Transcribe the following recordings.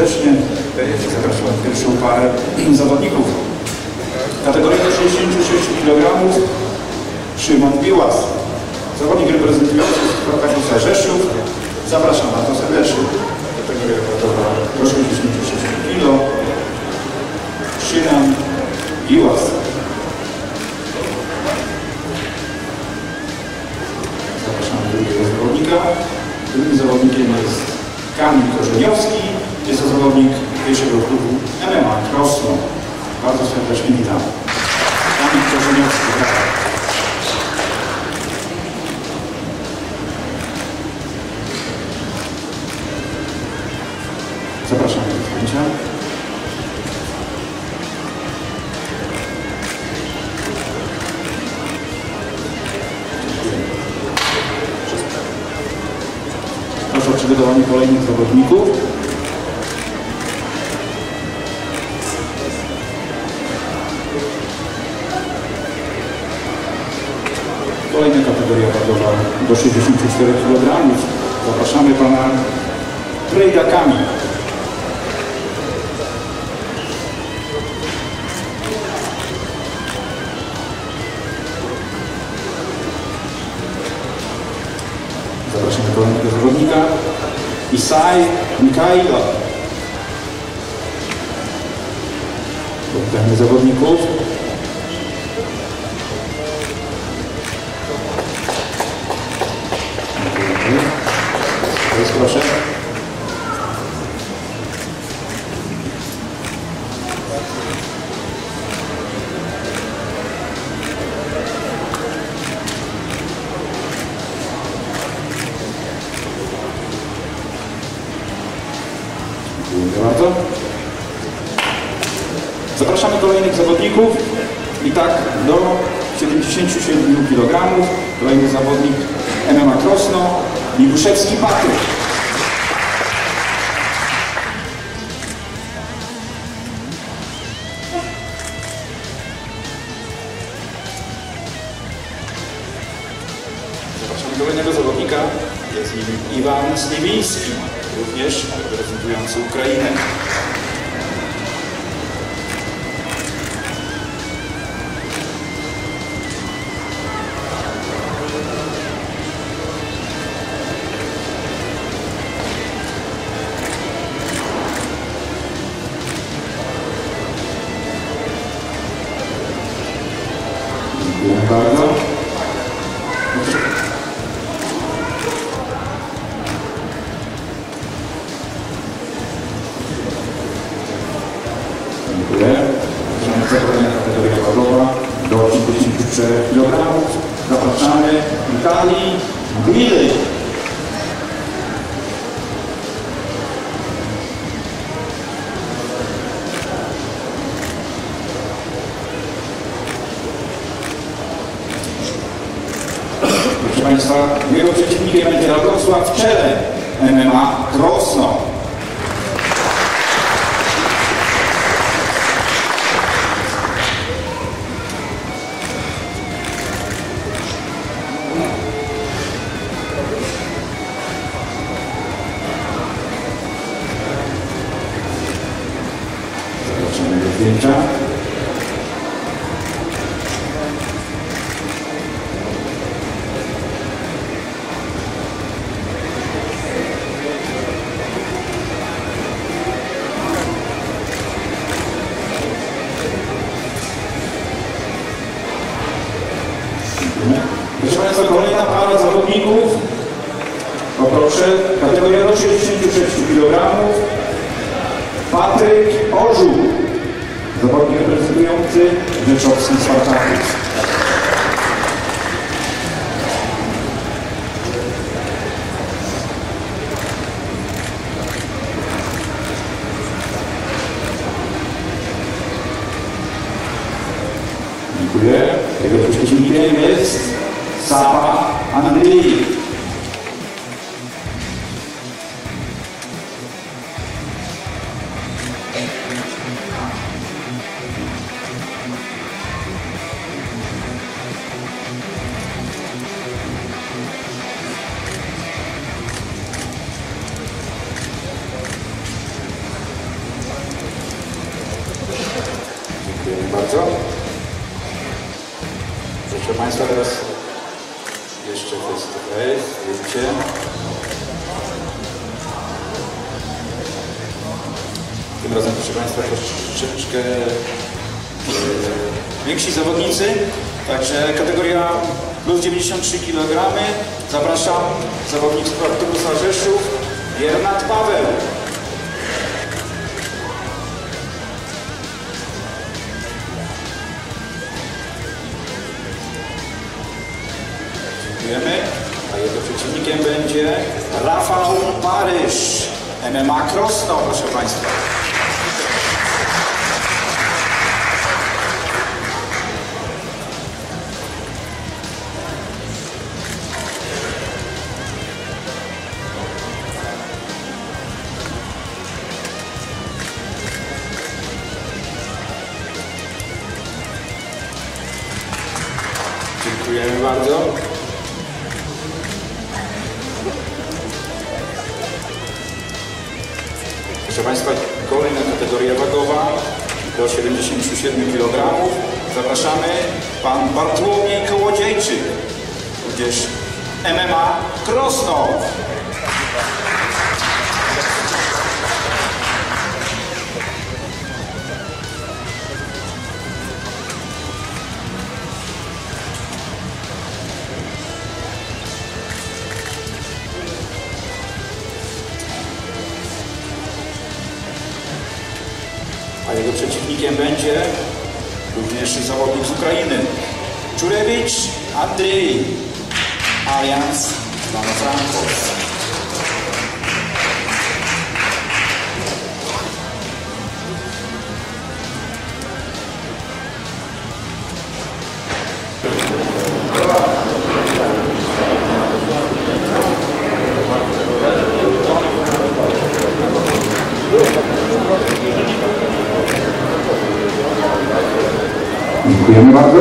serdecznie. Zapraszam pierwszą parę zawodników. Kategoria do 66 kg. Szymon Biłas, zawodnik reprezentujący Krokatusa Rzeszów. Zapraszam bardzo serdecznie. Kategoria wagowa do 66 kg. Szymon Biłas. Zapraszamy drugiego zawodnika. Drugim zawodnikiem jest Kamil Korzeniowski. Jest to zawodnik pierwszego klubu MMA Krosno. Bardzo serdecznie witam. Kamil Korzeniowski. Zapraszam do zdjęcia. Proszę o przygotowanie kolejnych zawodników. Kolejna kategoria wagowa do 64 kg. Zapraszamy pana Prejda Kamil. Zapraszamy kolejnego zawodnika. Isai Mikhailo. Powitamy zawodników. Proszę. Dziękuję bardzo. Zapraszamy kolejnych zawodników. I tak do 77 kg. Kolejny zawodnik MMA Krosno, Miguszewski Patryk. Zapraszamy kolejnego zawodnika. Jest nim Iwan Sliwiński, również reprezentujący Ukrainę. Dziękuję bardzo. Dziękuję. Kolejna kategoria wagowa do 84 kg. Zapraszamy Witalij Gwidy. Proszę Państwa, jego przeciwnikiem będzie Radosław Czele, MMA Krosno. Zapraszamy do zdjęcia. Proszę Państwa, kolejna para zawodników. Poproszę, kategoria do 66 kg. Patryk Orzół, zawodnik reprezentujący Rzeczowski Spartakus. Dziękuję. Jego przeciwnikiem jest Sapa Andrzej. Proszę Państwa, teraz jeszcze face to face, wiecie. Tym razem, proszę Państwa, troszeczkę więksi zawodnicy, także kategoria plus 93 kg. Zapraszam zawodnik z Spartakusa Rzeszów, Biernat Paweł. Dziękujemy. A jego przeciwnikiem będzie Rafał Paryż, MMA Krosno, proszę Państwa. Dziękujemy bardzo. Proszę Państwa, kolejna kategoria wagowa do 77 kg. Zapraszamy pan Bartłomiej Kołodziejczyk, tudzież MMA Krosno. A jego przeciwnikiem będzie również zawodnik z Ukrainy, Czurewicz Andrzej, alias Dano Frankos. Dziękujemy bardzo.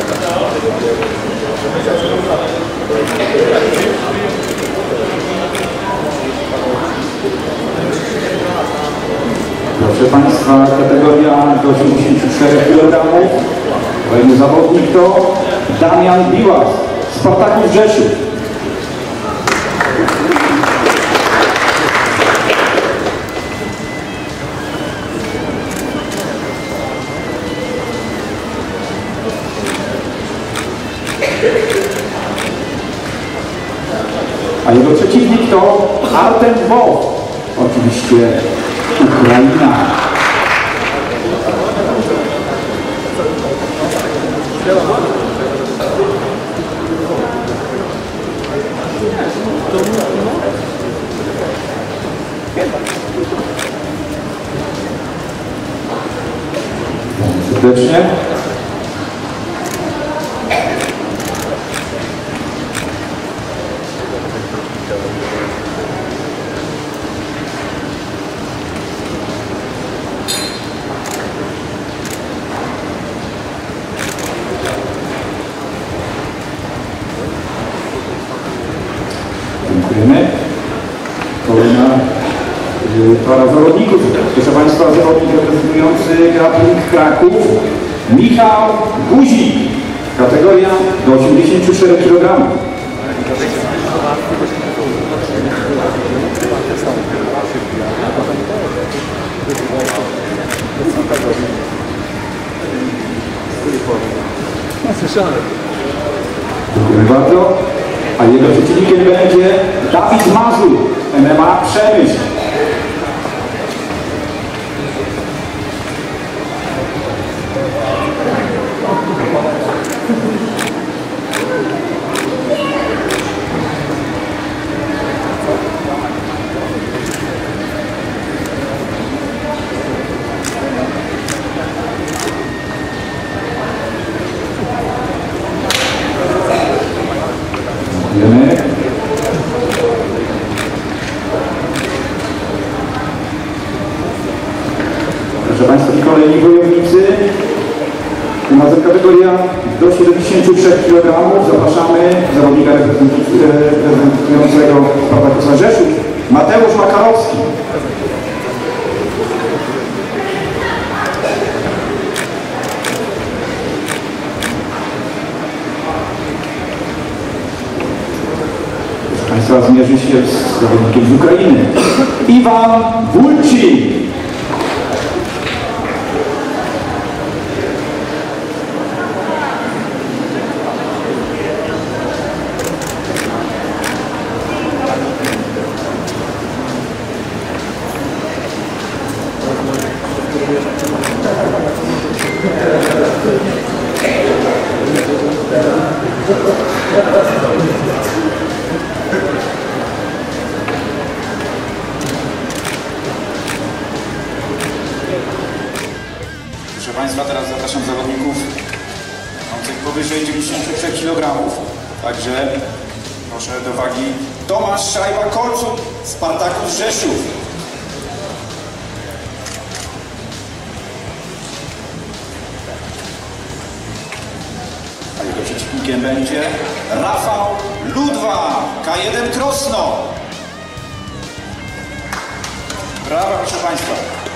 Proszę Państwa, kategoria do 84 kg. Kolejny zawodnik to Damian Biłas, Spartakus Rzeszów. A jego przeciwnik to Artem Woł, oczywiście Ukraina. Serdecznie. Dziękujemy. Kolejna para zawodników. Proszę Państwa, zawodnik reprezentujący Grappling Kraków, Michał Guzik. Kategoria do 84 kg. Dziękuję bardzo. A jego przeciwnikiem będzie Dawid Mazur, MMA Przemyśl. Proszę Państwa, i kolejni wojownicy. Razem kategoria do 73 kg. Zapraszamy zawodnika reprezentującego Spartakusa Rzeszów, Mateusz Makarowski. Państwa zmierzy się z zawodnikiem z Ukrainy. Iwan Wójcik. Proszę Państwa, teraz zapraszam zawodników mających powyżej 93 kg. Także proszę do wagi Tomasz Szajba-Kolczuk, Spartakus Rzeszów. A jego przeciwnikiem będzie Rafał Ludwa, K1 Krosno. Brawa, proszę Państwa.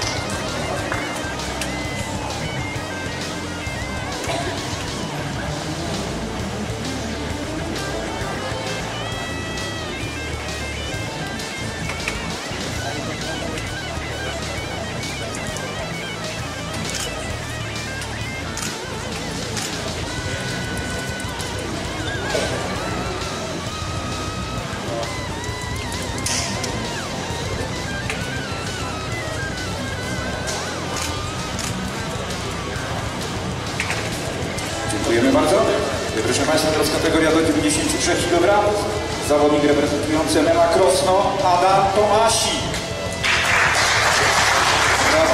Dziękujemy bardzo. Proszę Państwa, teraz kategoria do 93 kg. Zawodnik reprezentujący MMA Krosno, Adam Tomasik. Brawa.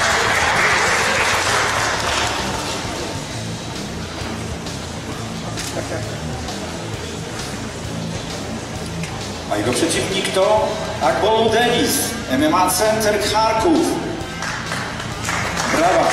A jego przeciwnik to Akbolu Denis, MMA Center Charków. Brawa.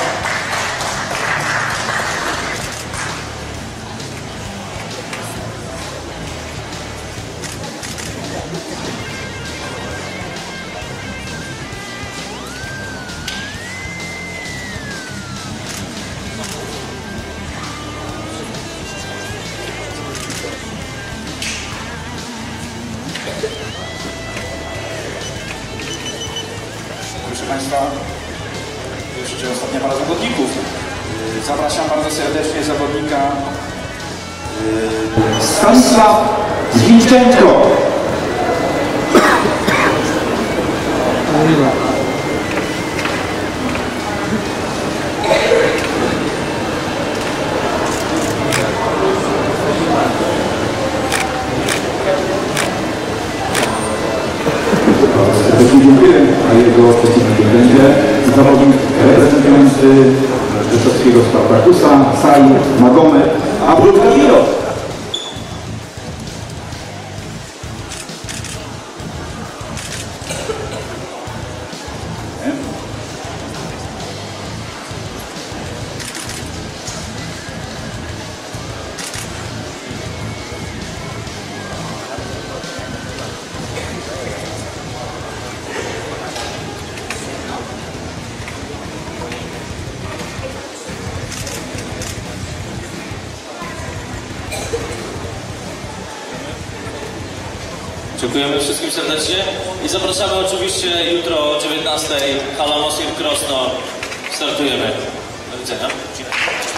Proszę Państwa, jeszcze ostatnia para zawodników. Zapraszam bardzo serdecznie zawodnika Stanisław Zwinczenko. Dziękuję, a jego przeciwnikiem będzie zawodnik reprezentujący rzeszowskiego Spartakusa, Sali Magomed Abdulkadiro. Dziękujemy wszystkim serdecznie i zapraszamy oczywiście jutro o 19:00 Hala Mosir Krosno. Startujemy. Do widzenia.